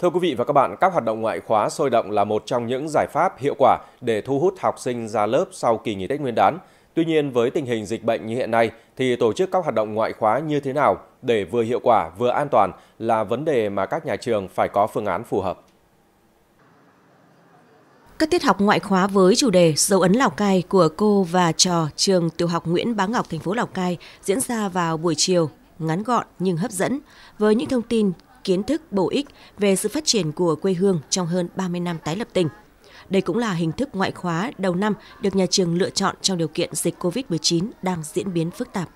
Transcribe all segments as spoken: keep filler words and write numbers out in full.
Thưa quý vị và các bạn, các hoạt động ngoại khóa sôi động là một trong những giải pháp hiệu quả để thu hút học sinh ra lớp sau kỳ nghỉ Tết Nguyên đán. Tuy nhiên, với tình hình dịch bệnh như hiện nay, thì tổ chức các hoạt động ngoại khóa như thế nào để vừa hiệu quả vừa an toàn là vấn đề mà các nhà trường phải có phương án phù hợp. Các tiết học ngoại khóa với chủ đề Dấu ấn Lào Cai của cô và trò trường tiểu học Nguyễn Bá Ngọc, thành phố Lào Cai diễn ra vào buổi chiều, ngắn gọn nhưng hấp dẫn, với những thông tin, kiến thức bổ ích về sự phát triển của quê hương trong hơn ba mươi năm tái lập tỉnh. Đây cũng là hình thức ngoại khóa đầu năm được nhà trường lựa chọn trong điều kiện dịch Covid mười chín đang diễn biến phức tạp.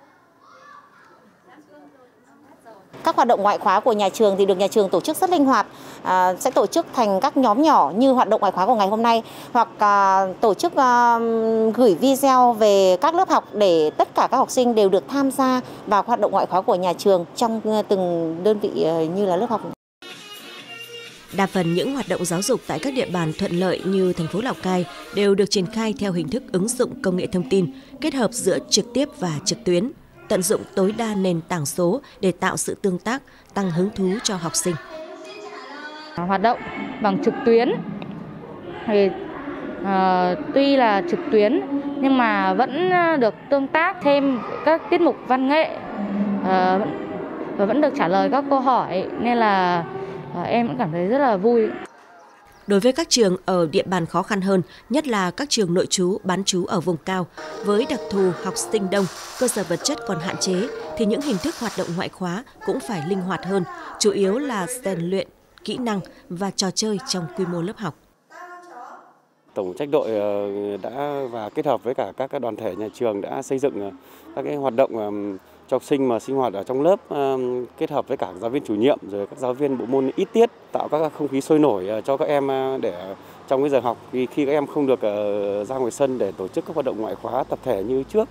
Các hoạt động ngoại khóa của nhà trường thì được nhà trường tổ chức rất linh hoạt, à, sẽ tổ chức thành các nhóm nhỏ như hoạt động ngoại khóa của ngày hôm nay, hoặc à, tổ chức à, gửi video về các lớp học để tất cả các học sinh đều được tham gia vào hoạt động ngoại khóa của nhà trường trong từng đơn vị như là lớp học. Đa phần những hoạt động giáo dục tại các địa bàn thuận lợi như thành phố Lào Cai đều được triển khai theo hình thức ứng dụng công nghệ thông tin, kết hợp giữa trực tiếp và trực tuyến, tận dụng tối đa nền tảng số để tạo sự tương tác, tăng hứng thú cho học sinh. Hoạt động bằng trực tuyến thì uh, tuy là trực tuyến nhưng mà vẫn được tương tác thêm các tiết mục văn nghệ uh, và vẫn được trả lời các câu hỏi, nên là uh, em cũng cảm thấy rất là vui. Đối với các trường ở địa bàn khó khăn hơn, nhất là các trường nội trú, bán trú ở vùng cao, với đặc thù học sinh đông, cơ sở vật chất còn hạn chế, thì những hình thức hoạt động ngoại khóa cũng phải linh hoạt hơn, chủ yếu là rèn luyện kỹ năng và trò chơi trong quy mô lớp học. Tổng trách đội đã và kết hợp với cả các đoàn thể nhà trường đã xây dựng các cái hoạt động cho học sinh mà sinh hoạt ở trong lớp, kết hợp với cả giáo viên chủ nhiệm rồi các giáo viên bộ môn ít tiết, tạo các không khí sôi nổi cho các em để trong cái giờ học, vì khi các em không được ra ngoài sân để tổ chức các hoạt động ngoại khóa tập thể như trước.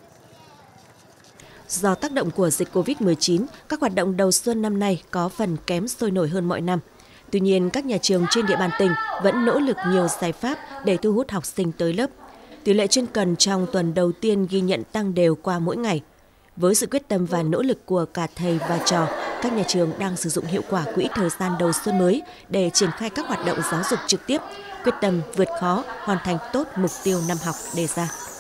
Do tác động của dịch Covid mười chín, các hoạt động đầu xuân năm nay có phần kém sôi nổi hơn mọi năm. Tuy nhiên, các nhà trường trên địa bàn tỉnh vẫn nỗ lực nhiều giải pháp để thu hút học sinh tới lớp. Tỷ lệ chuyên cần trong tuần đầu tiên ghi nhận tăng đều qua mỗi ngày. Với sự quyết tâm và nỗ lực của cả thầy và trò, các nhà trường đang sử dụng hiệu quả quỹ thời gian đầu xuân mới để triển khai các hoạt động giáo dục trực tiếp, quyết tâm vượt khó, hoàn thành tốt mục tiêu năm học đề ra.